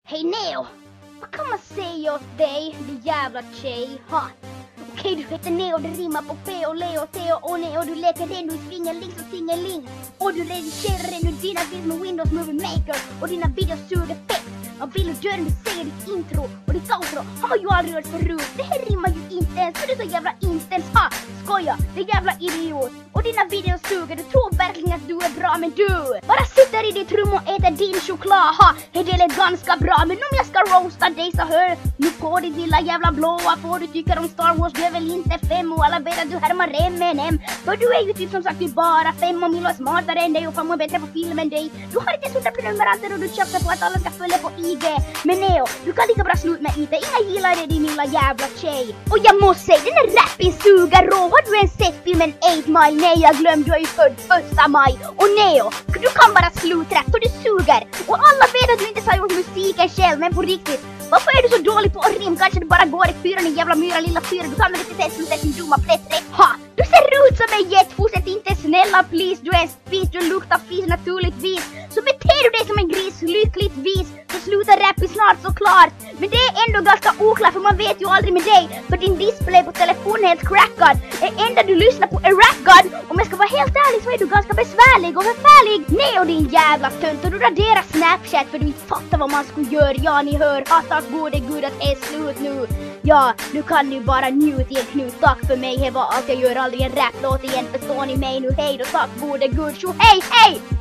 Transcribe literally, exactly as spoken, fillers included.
Hej Neo! Vad kan man säga åt dig, din jävla tjej? Ha? Okej, du heter Neo, det rimmar på P och Leo, Theo och Neo. Du leker den, du svingar links och singeling. Och du redigerar den ur dina filmer med Windows Movie Maker. Och dina videos suger fett. Man vill och dör, du säger ditt intro. Och ditt outro har ju aldrig hört förut. Det här rimmar ju inte ens, för du är så jävla intens. Ha! Skoja, det är jävla idiot. Och dina videos suger, du tror verkligen att du är bra. Men du bara sitter i ditt rum och äter din choklad. Ha! Det är ganska bra, men om jag ska roasta dig så hör. Nu går ditt lilla jävla blåa. Får du tycker om Star Wars, du är väl inte fem. Och alla vet att du härmar M and M. För du är ju typ som sagt du bara fem och Milo är smartare än dig och fan är bättre på film än dig. Du har inte suttit prenumeranter och du köpte på att alla ska följa på I G. Men Neo, du kan lika bra slut med I T. Inga gillar det din lilla jävla tjej. Och jag måste säga, den är rappin suger rå. Har du ens sett filmen eight mile? Nej, jag glömde, du är ju född första maj. Och Neo, du kan bara slutrap för du suger. Och alla vet att du inte har gjort musiken själv, men på riktigt. Varför är du så dålig på att rim? Kanske du bara går i fyra, din jävla myra lilla fyra. Du kan väl inte säga sluta sin dumma plätt. Ha! Du ser ut som en jet, fortsätt inte snälla please. Du är en spis, du luktar fis naturligtvis. Så beter du dig som en gris, lyckligtvis. Så slutar rappen snart såklart. Men det är ändå ganska oklart, för man vet ju aldrig med dig. För din display på telefonen är helt crackad. Det enda du lyssnar på är rap-god. Om jag ska vara helt ärlig så är du ganska besvärlig och förfärlig. Nej, och din jävla tönt. Och du raderar Snapchat för du inte fattar vad man skulle göra. Ja, ni hör, ha tack gode gud att det är slut nu. Ja, nu kan ni bara njuta i en knut. Tack för mig, det var allt jag gör. Aldrig en rap-låt igen, förstår ni mig nu? Hej då, tack gode gud, tjo hej, hej!